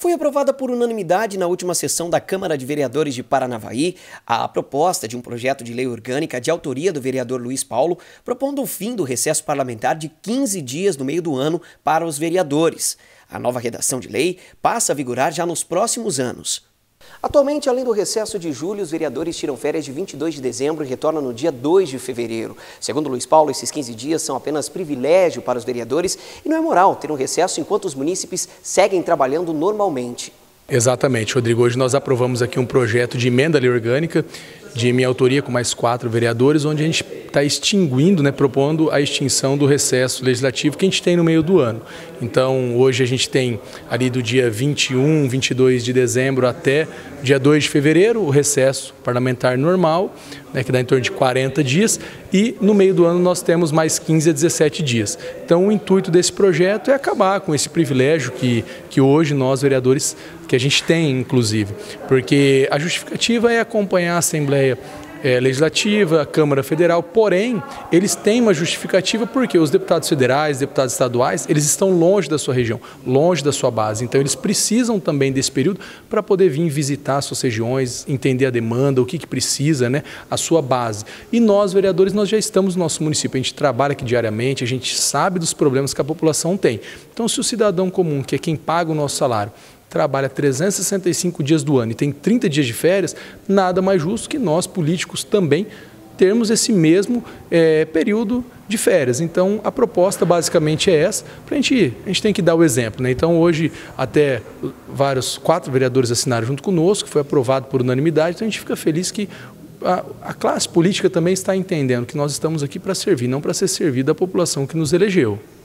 Foi aprovada por unanimidade na última sessão da Câmara de Vereadores de Paranavaí a proposta de um projeto de lei orgânica de autoria do vereador Luiz Paulo, propondo o fim do recesso parlamentar de 15 dias no meio do ano para os vereadores. A nova redação de lei passa a vigorar já nos próximos anos. Atualmente, além do recesso de julho, os vereadores tiram férias de 22 de dezembro e retornam no dia 2 de fevereiro. Segundo Luiz Paulo, esses 15 dias são apenas privilégio para os vereadores e não é moral ter um recesso enquanto os munícipes seguem trabalhando normalmente. Exatamente, Rodrigo. Hoje nós aprovamos aqui um projeto de emenda à lei orgânica de minha autoria com mais 4 vereadores, onde a gente está extinguindo, propondo a extinção do recesso legislativo que a gente tem no meio do ano. Então, hoje a gente tem ali do dia 21, 22 de dezembro até dia 2 de fevereiro, o recesso parlamentar normal, que dá em torno de 40 dias, e no meio do ano nós temos mais 15 a 17 dias. Então, o intuito desse projeto é acabar com esse privilégio que hoje nós, vereadores, que a gente tem, inclusive, porque a justificativa é acompanhar a Assembleia Legislativa, a Câmara Federal, porém, eles têm uma justificativa porque os deputados federais, deputados estaduais, eles estão longe da sua região, longe da sua base, então eles precisam também desse período para poder vir visitar suas regiões, entender a demanda, o que precisa, a sua base. E nós, vereadores, nós já estamos no nosso município, a gente trabalha aqui diariamente, a gente sabe dos problemas que a população tem. Então, se o cidadão comum, que é quem paga o nosso salário, trabalha 365 dias do ano e tem 30 dias de férias, nada mais justo que nós, políticos, também termos esse mesmo período de férias. Então, a proposta basicamente é essa, a gente tem que dar o exemplo. Então, hoje, até 4 vereadores assinaram junto conosco, foi aprovado por unanimidade, então a gente fica feliz que a classe política também está entendendo que nós estamos aqui para servir, não para ser servido à população que nos elegeu.